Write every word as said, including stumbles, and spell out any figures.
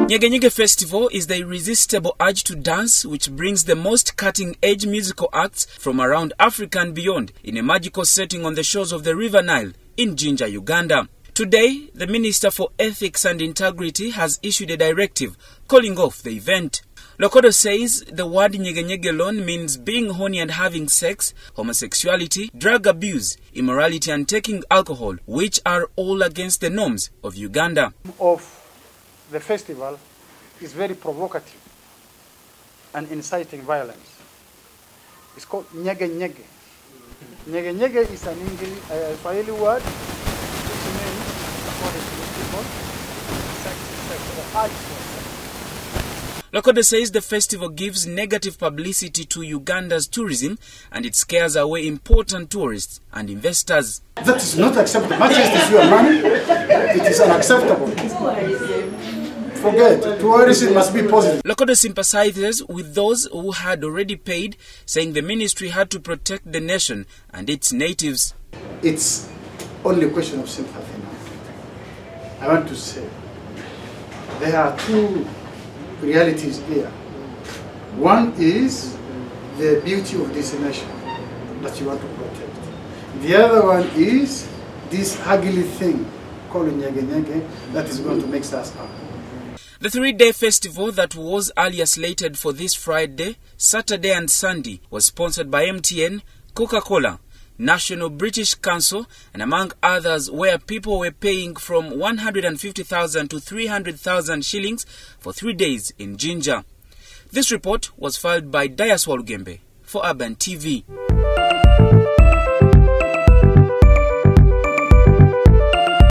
Nyege Nyege Festival is the irresistible urge to dance which brings the most cutting-edge musical acts from around Africa and beyond in a magical setting on the shores of the River Nile in Jinja, Uganda. Today, the Minister for Ethics and Integrity has issued a directive calling off the event. Lokodo says the word Nyege Nyege alone means being horny and having sex, homosexuality, drug abuse, immorality and taking alcohol, which are all against the norms of Uganda. Of the festival is very provocative and inciting violence. It's called Nyege Nyege. Nyege Nyege is an English, uh, Swahili word which means, according to the people, sex, sex, or urge for sex. Lokodo says the festival gives negative publicity to Uganda's tourism and it scares away important tourists and investors. That is not acceptable. Much as it is your money, it is unacceptable. Forget, tourism must be positive. Lokodo sympathizes with those who had already paid, saying the ministry had to protect the nation and its natives. It's only a question of sympathy now. I want to say, there are two realities here. One is the beauty of this nation that you want to protect. The other one is this ugly thing called Nyege Nyege that is going to mix us up. The three-day festival that was earlier slated for this Friday, Saturday and Sunday was sponsored by M T N, Coca-Cola, National British Council, and among others, where people were paying from one hundred fifty thousand to three hundred thousand shillings for three days in Jinja. This report was filed by Dayaswa Lugembe for Urban T V.